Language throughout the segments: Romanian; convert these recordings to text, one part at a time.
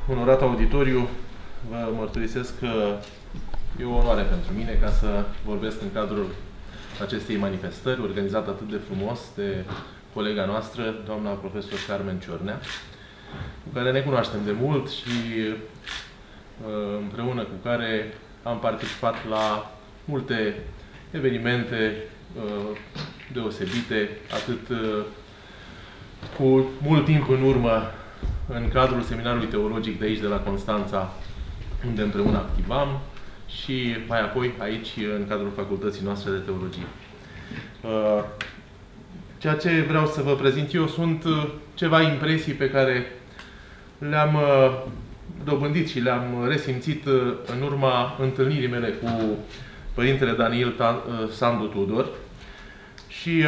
Onorat auditoriu, vă mărturisesc că e o onoare pentru mine ca să vorbesc în cadrul acestei manifestări, organizată atât de frumos de colega noastră, doamna profesor Carmen Ciornea, cu care ne cunoaștem de mult și împreună cu care am participat la multe evenimente deosebite, atât cu mult timp în urmă în cadrul seminarului teologic de aici, de la Constanța, unde împreună activam, și mai apoi aici, în cadrul facultății noastre de teologie. Ceea ce vreau să vă prezint eu sunt ceva impresii pe care le-am dobândit și le-am resimțit în urma întâlnirii mele cu Părintele Daniel Sandu Tudor. Și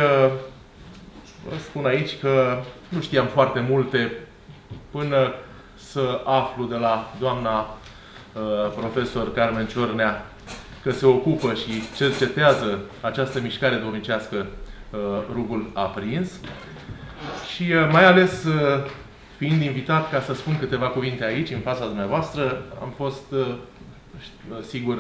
vă spun aici că nu știam foarte multe până să aflu de la doamna profesor Carmen Ciornea că se ocupă și cercetează această mișcare duhovnicească Rugul Aprins. Și mai ales fiind invitat ca să spun câteva cuvinte aici, în fața dumneavoastră, am fost sigur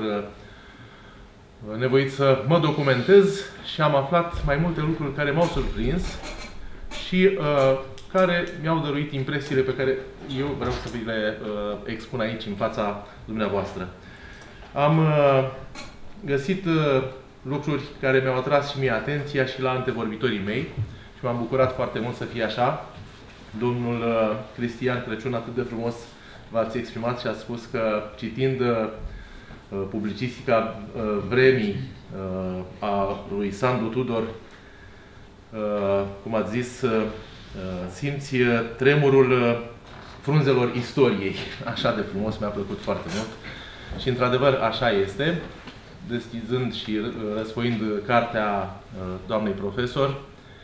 nevoit să mă documentez și am aflat mai multe lucruri care m-au surprins și care mi-au dăruit impresiile pe care eu vreau să vi le expun aici, în fața dumneavoastră. Am găsit lucruri care mi-au atras și mie atenția și la antevorbitorii mei și m-am bucurat foarte mult să fie așa. Domnul Cristian Crăciun atât de frumos v-ați exprimat și a spus că, citind publicistica vremii a lui Sandu Tudor, cum ați zis, simți tremurul frunzelor istoriei. Așa de frumos, mi-a plăcut foarte mult. Și într-adevăr așa este. Deschizând și răsfoind cartea doamnei profesor,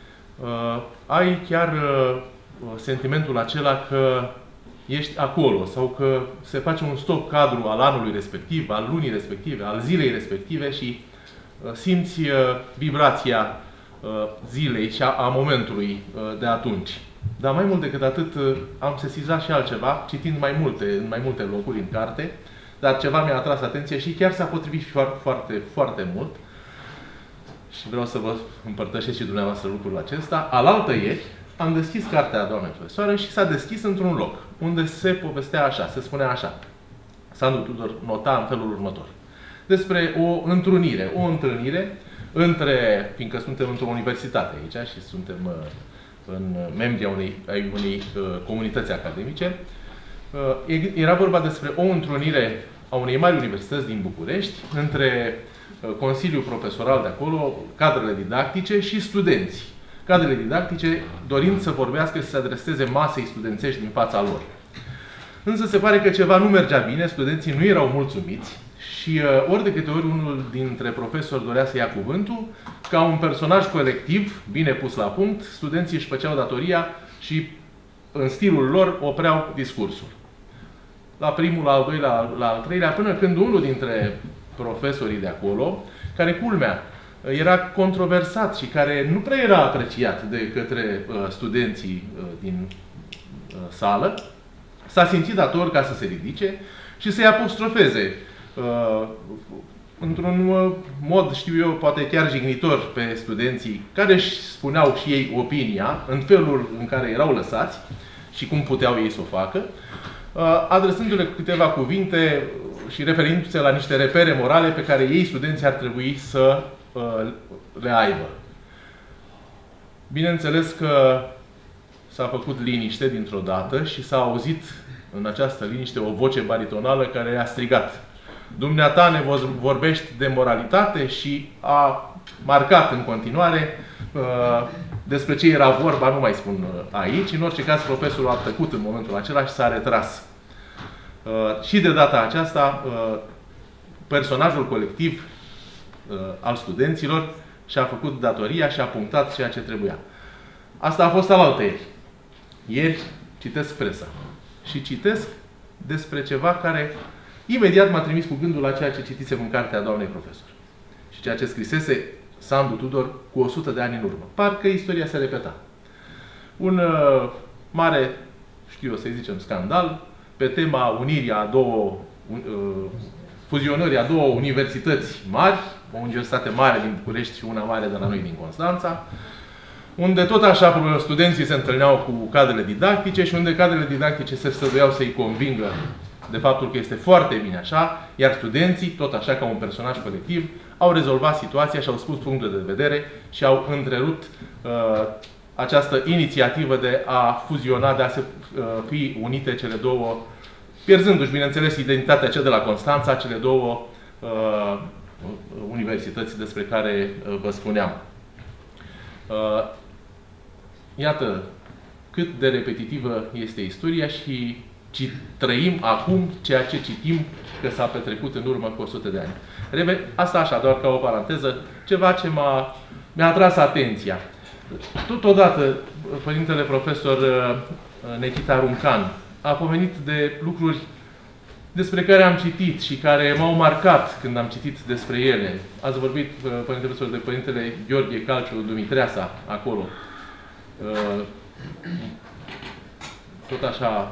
ai chiar sentimentul acela că ești acolo sau că se face un stop cadru al anului respectiv, al lunii respective, al zilei respective și simți vibrația zilei și a momentului de atunci. Dar mai mult decât atât, am sesizat și altceva, citind în mai multe locuri în carte, dar ceva mi-a atras atenție și chiar s-a potrivit foarte, foarte mult. Și vreau să vă împărtășesc și dumneavoastră lucrul acesta. Alaltăieri am deschis cartea doamnei profesoare și s-a deschis într-un loc, unde se povestea așa, se spunea așa. Sandu Tudor nota în felul următor. Despre o întrunire între, fiindcă suntem într-o universitate aici și suntem membri ai unei comunități academice, era vorba despre o întrunire a unei mari universități din București între Consiliul Profesoral de acolo, cadrele didactice și studenți. Cadrele didactice dorind să vorbească și să se adreseze masei studențești din fața lor. Însă se pare că ceva nu mergea bine, studenții nu erau mulțumiți și ori de câte ori unul dintre profesori dorea să ia cuvântul, ca un personaj colectiv, bine pus la punct, studenții își făceau datoria și în stilul lor opreau discursul. La primul, la al doilea, la al treilea, până când unul dintre profesorii de acolo, care, culmea, era controversat și care nu prea era apreciat de către studenții din sală, s-a simțit dator ca să se ridice și să-i apostrofeze într-un mod, știu eu, poate chiar jignitor pe studenții care își spuneau și ei opinia în felul în care erau lăsați și cum puteau ei să o facă, adresându-le câteva cuvinte și referindu-se la niște repere morale pe care ei, studenții, ar trebui să le aibă. Bineînțeles că s-a făcut liniște dintr-o dată și s-a auzit în această liniște o voce baritonală care a strigat: "Dumneata ne vorbești de moralitate?" și a marcat în continuare despre ce era vorba, nu mai spun aici. În orice caz, profesorul a tăcut în momentul acela și s-a retras. Și de data aceasta, personajul colectiv al studenților și-a făcut datoria și a punctat ceea ce trebuia. Asta a fost alaltăieri. Ieri citesc presa și citesc despre ceva care imediat m-a trimis cu gândul la ceea ce citisem în cartea doamnei profesor și ceea ce scrisese Sandu Tudor cu 100 de ani în urmă. Parcă istoria se repeta. Un mare, știu eu să-i zicem, scandal pe tema unirii a două, fuzionării a două universități mari, o universitate mare din București și una mare de la noi din Constanța, unde tot așa studenții se întâlneau cu cadrele didactice și unde cadrele didactice se străduiau să-i convingă de faptul că este foarte bine așa, iar studenții, tot așa ca un personaj colectiv, au rezolvat situația și au spus punctul de vedere și au întrerupt această inițiativă de a fuziona, de a se fi unite cele două, pierzându-și, bineînțeles, identitatea cea de la Constanța, cele două universități despre care vă spuneam. Iată cât de repetitivă este istoria și trăim acum ceea ce citim că s-a petrecut în urmă cu 100 de ani. Asta așa, doar ca o paranteză, ceva ce mi-a atras atenția. Totodată, părintele profesor Nechita Runcan a pomenit de lucruri despre care am citit și care m-au marcat când am citit despre ele. Ați vorbit, părintele profesor, de părintele Gheorghe Calciu Dumitreasa, acolo. Tot așa,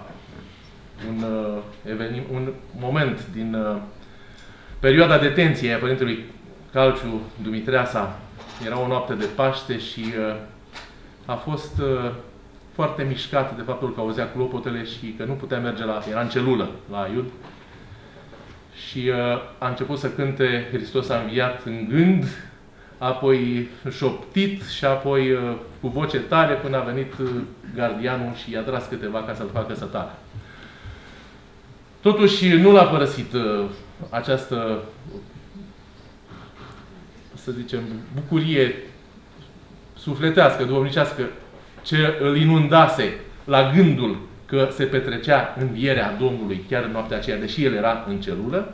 un moment din perioada detenției a părintelui Calciu Dumitreasa. Era o noapte de Paște și a fost foarte mișcat de faptul că auzea clopotele și că nu putea merge era în celulă la Aiud. Și a început să cânte Hristos a înviat în gând, apoi șoptit și apoi cu voce tare până a venit gardianul și i-a tras câteva ca să-l facă să tacă. Totuși nu l-a părăsit această, să zicem, bucurie sufletească, duhovnicească, ce îl inundase la gândul că se petrecea învierea Domnului chiar în noaptea aceea, deși el era în celulă.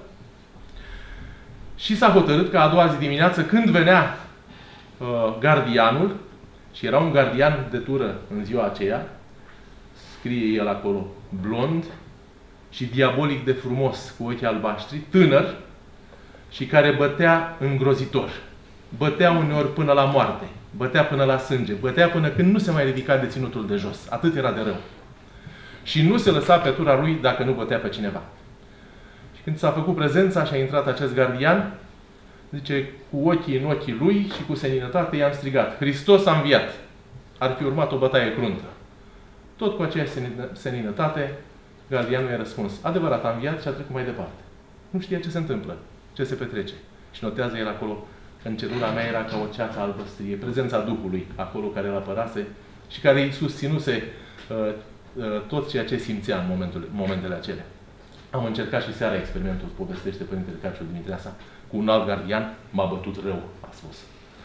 Și s-a hotărât că a doua zi dimineață, când venea gardianul, și era un gardian de tură în ziua aceea, scrie el acolo, blond și diabolic de frumos, cu ochii albaștri, tânăr și care bătea îngrozitor. Bătea uneori până la moarte, bătea până la sânge, bătea până când nu se mai ridica de ținutul de jos. Atât era de rău. Și nu se lăsa pe tura lui dacă nu bătea pe cineva. Și când s-a făcut prezența și a intrat acest gardian, zice, cu ochii în ochii lui și cu seninătate i-am strigat, Hristos a înviat. Ar fi urmat o bătaie cruntă. Tot cu aceeași seninătate, gardianul i-a răspuns, adevărat, a înviat și a trecut mai departe. Nu știa ce se întâmplă, ce se petrece. Și notează el acolo, în celula mea era ca o ceață albăstrie, prezența Duhului acolo care îl apărase și care îi susținuse tot ceea ce simțea în momentele acelea. Am încercat și seara experimentul, povestește părintele Calciu Dumitreasa, cu un alt gardian, m-a bătut rău, a spus.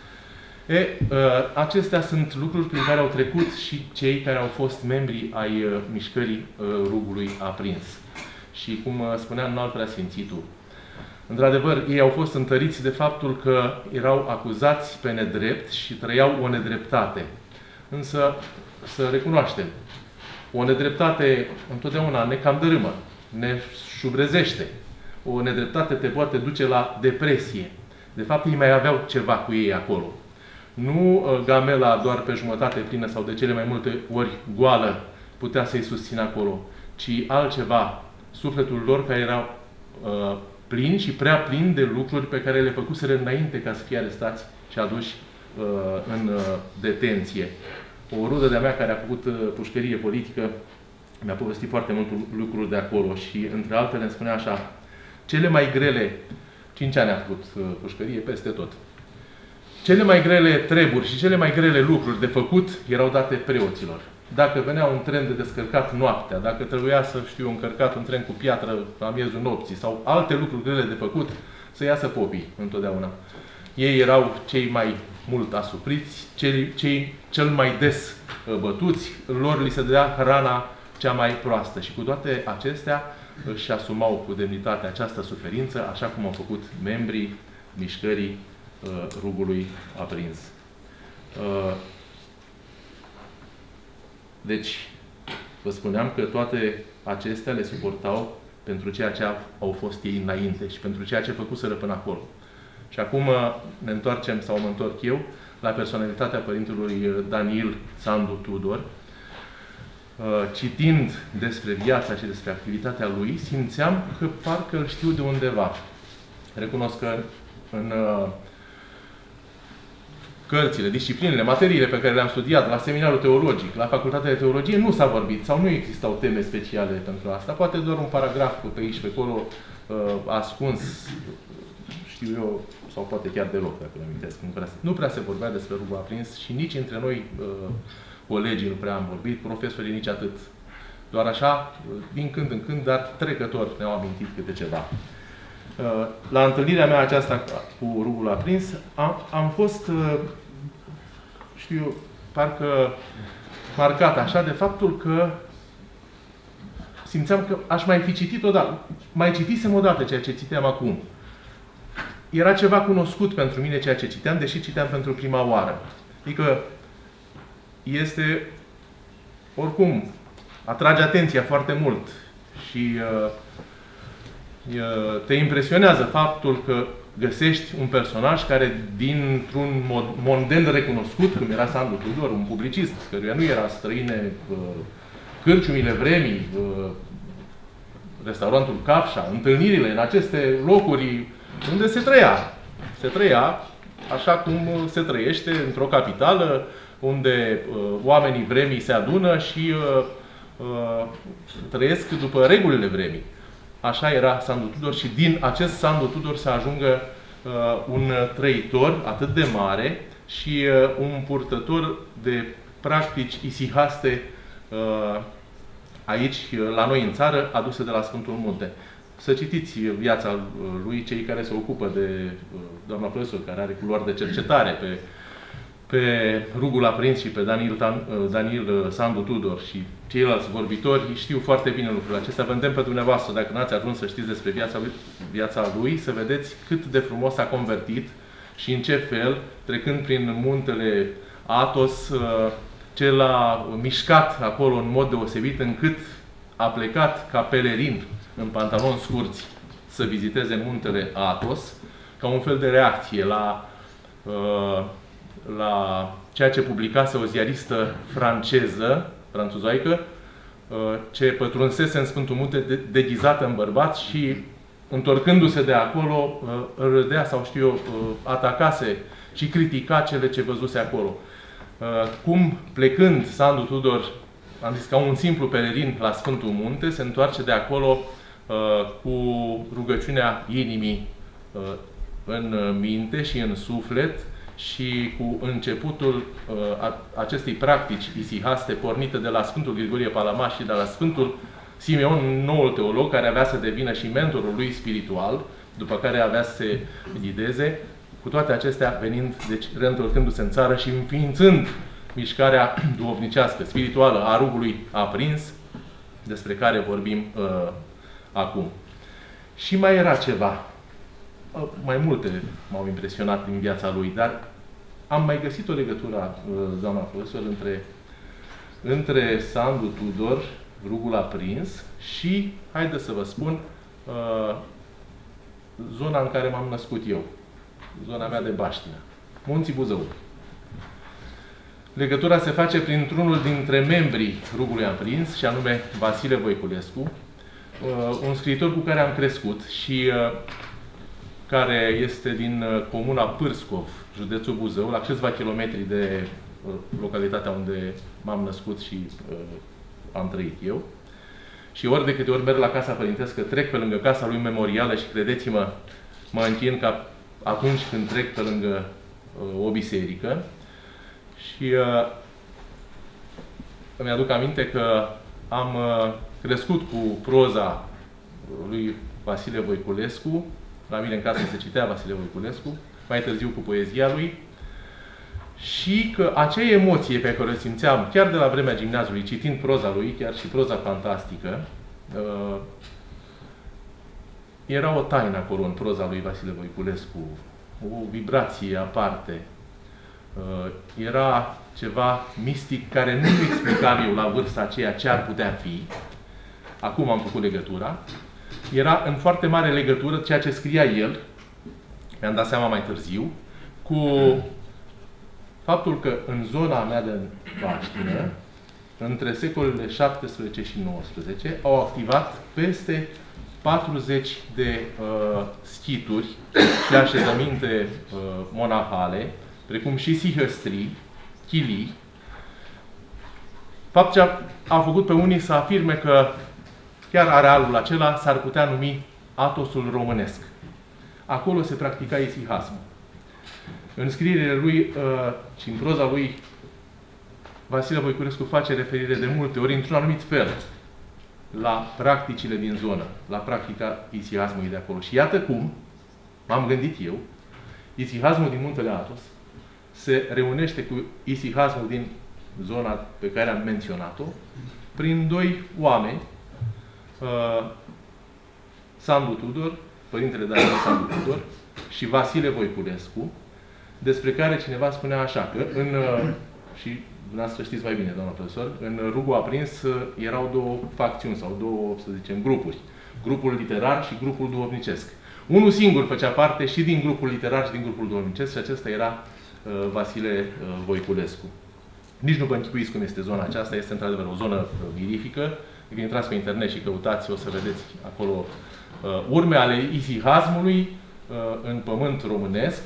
Acestea sunt lucruri prin care au trecut și cei care au fost membri ai mișcării Rugului Aprins. Și cum spunea înalt preasfințitul, într-adevăr, ei au fost întăriți de faptul că erau acuzați pe nedrept și trăiau o nedreptate. Însă, să recunoaștem, o nedreptate întotdeauna ne cam dărâmă, ne șubrezește. O nedreptate te poate duce la depresie. De fapt, ei mai aveau ceva cu ei acolo. Nu gamela doar pe jumătate plină sau de cele mai multe ori goală putea să-i susțină acolo, ci altceva, sufletul lor care era plin și prea plin de lucruri pe care le făcuseră înainte ca să fie arestați și aduși în detenție. O rudă de-a mea care a făcut pușcărie politică mi-a povestit foarte multe lucruri de acolo și, între altele, îmi spunea așa, cele mai grele, 5 ani a făcut pușcărie peste tot, cele mai grele treburi și cele mai grele lucruri de făcut erau date preoților. Dacă venea un tren de descărcat noaptea, dacă trebuia să știu încărcat un tren cu piatră la miezul nopții sau alte lucruri grele de făcut, să iasă popii întotdeauna. Ei erau cei mai mult asupriți, cel mai des bătuți, lor li se dădea hrana cea mai proastă. Și cu toate acestea își asumau cu demnitate această suferință, așa cum au făcut membrii mișcării Rugului Aprins. Deci, vă spuneam că toate acestea le suportau pentru ceea ce au fost ei înainte și pentru ceea ce făcuseră până acolo. Și acum ne întoarcem, sau mă întorc eu, la personalitatea părintelui Daniil Sandu Tudor. citind despre viața și despre activitatea lui, simțeam că parcă îl știu de undeva. Recunosc că în cărțile, disciplinele, materiile pe care le-am studiat la seminarul teologic, la facultatea de teologie, nu s-a vorbit sau nu existau teme speciale pentru asta. Poate doar un paragraf pe aici, pe acolo, ascuns, știu eu, sau poate chiar deloc, dacă îmi amintesc. Nu prea se vorbea despre rugul aprins și nici între noi, colegii, nu prea am vorbit, profesorii nici atât. Doar așa, din când în când, dar trecător ne-au amintit câte ceva. La întâlnirea mea aceasta cu rugul aprins, am fost, știu eu, parcă marcat așa de faptul că simțeam că aș mai fi citit odată. Mai citisem odată ceea ce citeam acum. Era ceva cunoscut pentru mine ceea ce citeam, deși citeam pentru prima oară. Adică este, oricum, atrage atenția foarte mult și te impresionează faptul că găsești un personaj care, dintr-un model recunoscut, cum era Sandu Tudor, un publicist, căruia nu era străine cârciumile vremii, restaurantul Capșa, întâlnirile în aceste locuri unde se trăia. Se trăia așa cum se trăiește într-o capitală, unde oamenii vremii se adună și trăiesc după regulile vremii. Așa era Sandu Tudor și din acest Sandu Tudor să ajungă un trăitor atât de mare și un purtător de practici isihaste aici, la noi în țară, aduse de la Sfântul Munte. Să citiți viața lui, cei care se ocupă de doamna profesor, care are culoare de cercetare pe rugul aprins și pe Daniel Sandu Tudor și ceilalți vorbitori știu foarte bine lucrurile acestea. Vă îndemn pe dumneavoastră, dacă n-ați ajuns să știți despre viața lui, să vedeți cât de frumos a convertit și în ce fel, trecând prin muntele Athos, ce l-a mișcat acolo în mod deosebit, încât a plecat ca pelerin în pantaloni scurți să viziteze muntele Athos, ca un fel de reacție la ceea ce publicase o ziaristă franceză, franțuzoaică, ce pătrunsese în Sfântul Munte deghizată în bărbat și, întorcându-se de acolo, râdea sau știu eu, atacase și critica cele ce văzuse acolo. Cum, plecând Sandu Tudor, am zis, ca un simplu pelerin la Sfântul Munte, se întoarce de acolo cu rugăciunea inimii în minte și în suflet și cu începutul acestei practici isihaste pornite de la Sfântul Grigorie Palama și de la Sfântul Simeon, noul teolog, care avea să devină și mentorul lui spiritual, după care avea să se ghideze, cu toate acestea venind, deci reîntorcându-se în țară și înființând mișcarea duhovnicească, spirituală a rugului aprins, despre care vorbim acum. Și mai era ceva. Mai multe m-au impresionat din viața lui, dar am mai găsit o legătură, doamna profesor, între Sandu Tudor, rugul aprins, și, haideți să vă spun, zona în care m-am născut eu. Zona mea de baștină. Munții Buzău. Legătura se face printr-unul dintre membrii rugului aprins, și anume Vasile Voiculescu, un scriitor cu care am crescut și care este din comuna Pârscov, județul Buzău, la câțiva kilometri de localitatea unde m-am născut și am trăit eu. Și ori de câte ori merg la casa părintească, trec pe lângă casa lui memorială și, credeți-mă, mă închin ca atunci când trec pe lângă o biserică. Și îmi aduc aminte că am crescut cu proza lui Vasile Voiculescu. La mine în casă se citea Vasile Voiculescu, mai târziu cu poezia lui. Și că acea emoție pe care o simțeam chiar de la vremea gimnaziului, citind proza lui, chiar și proza fantastică, era o taină acolo în proza lui Vasile Voiculescu, o vibrație aparte. Era ceva mistic care nu explicam eu la vârsta aceea ce ar putea fi. Acum am făcut legătura. Era în foarte mare legătură ceea ce scria el, mi-am dat seama mai târziu, cu faptul că în zona mea de baștină între secolele 17 și 19, au activat peste 40 de schituri și așezăminte monahale, precum și sihăstrii, chilii, fapt ce a făcut pe unii să afirme că chiar arealul acela s-ar putea numi Atosul românesc. Acolo se practica isihasmul. În scrierile lui și în proza lui, Vasile Voiculescu face referire de multe ori, într-un anumit fel, la practicile din zonă, la practica isihasmului de acolo. Și iată cum, m-am gândit eu, isihasmul din Muntele Atos se reunește cu isihasmul din zona pe care am menționat-o, prin doi oameni, Sandu Tudor, părintele Daniel Sandu Tudor și Vasile Voiculescu, despre care cineva spunea așa, că și dumneavoastră știți mai bine, doamna profesor, în Rugul Aprins erau două facțiuni sau două, să zicem, grupuri. Grupul literar și grupul duhovnicesc. Unul singur făcea parte și din grupul literar și din grupul duhovnicesc și acesta era Vasile Voiculescu. Nici nu vă închipuiți cum este zona aceasta, este într-adevăr o zonă mirifică. Dacă intrați pe internet și căutați, o să vedeți acolo urme ale isihasmului în pământ românesc.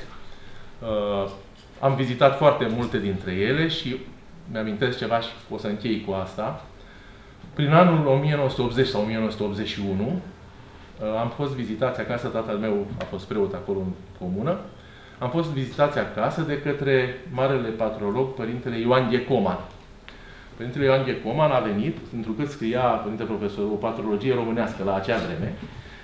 Am vizitat foarte multe dintre ele și mi-amintesc ceva și o să închei cu asta. Prin anul 1980 sau 1981 am fost vizitați acasă, tatăl meu a fost preot acolo în comună, am fost vizitați acasă de către marele patrolog, Părintele Ioan Ghecoman. Părintele Ioan Ghecoman a venit, întrucât scria Părinte Profesor o patrologie românească la acea vreme,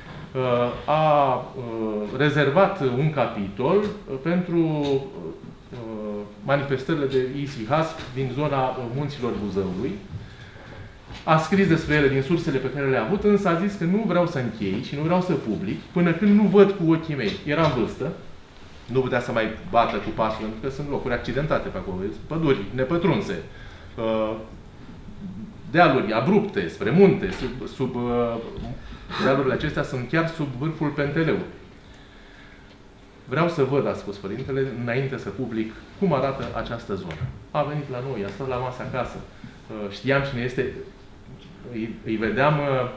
a rezervat un capitol pentru manifestările de isihasm din zona munților Buzăului. A scris despre ele din sursele pe care le-a avut, însă a zis că nu vreau să închei și nu vreau să public până când nu văd cu ochii mei. Era în vârstă, nu putea să mai bată cu pasul, pentru că sunt locuri accidentate pe acolo, păduri nepătrunse, dealuri abrupte, spre munte, dealurile acestea sunt chiar sub vârful Penteleului. Vreau să văd, a spus Părintele, înainte să public, cum arată această zonă. A venit la noi, a stat la masă acasă. Știam cine este, îi vedeam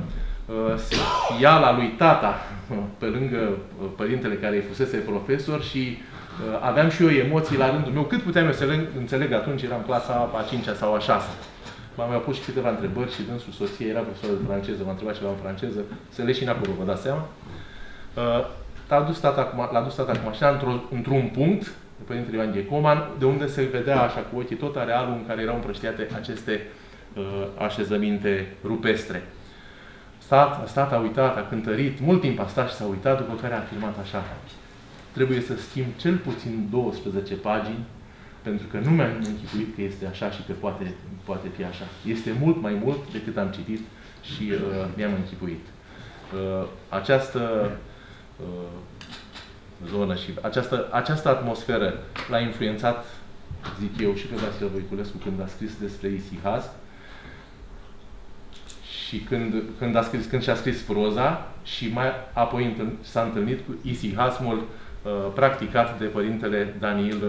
fiala lui tata pe lângă Părintele care îi fusese profesor și aveam și eu emoții la rândul meu. Cât puteam eu să înțeleg atunci, eram clasa a 5-a sau a 6-a. M-am pus și câteva întrebări și dânsul soție era profesor de franceză, m-a întrebat ceva în franceză, să leșin acolo, vă dați seama. L-a dus tata cu mașina într-un punct, Părintele Ioan Ghecoman, de unde se vedea așa cu ochii tot arealul în care erau împrăștiate aceste așezăminte rupestre. A stat, a uitat, a cântărit, mult timp a stat și s-a uitat, după care a afirmat așa: trebuie să schimb cel puțin 12 pagini, pentru că nu mi-am închipuit că este așa și că poate fi așa. Este mult mai mult decât am citit și mi-am închipuit. Această zonă și această atmosferă l-a influențat, zic eu, și pe Vasile Voiculescu când a scris despre isihasm și când și-a scris proza și mai apoi s-a întâlnit cu isihasmul practicat de Părintele Daniel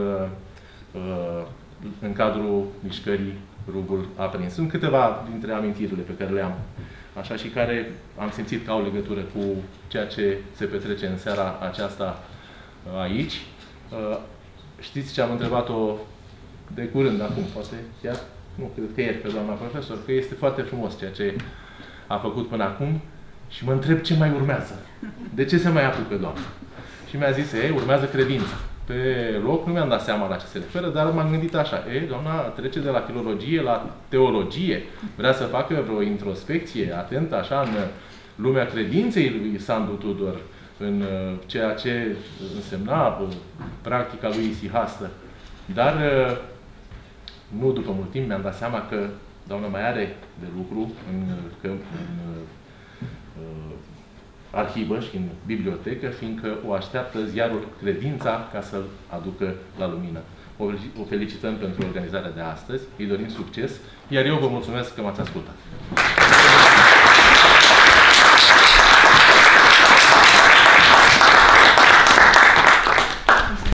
în cadrul mișcării Rugul Aprins. Sunt câteva dintre amintirile pe care le am, așa, și care am simțit că au legătură cu ceea ce se petrece în seara aceasta aici. Știți ce am întrebat-o de curând, acum, poate chiar, nu, cred că ieri, pe doamna profesor, că este foarte frumos ceea ce a făcut până acum și mă întreb ce mai urmează. De ce se mai apucă, doamna? Și mi-a zis, urmează credința. Pe loc nu mi-am dat seama la ce se referă, dar m-am gândit așa: doamna trece de la filologie la teologie, vrea să facă vreo introspecție atentă așa în lumea credinței lui Sandu Tudor, în ceea ce însemna practica lui isihastă. Dar nu după mult timp mi-am dat seama că doamna mai are de lucru în arhivă și în bibliotecă, fiindcă o așteaptă ziarul Credința ca să-l aducă la lumină. O felicităm pentru organizarea de astăzi, îi dorim succes, iar eu vă mulțumesc că m-ați ascultat.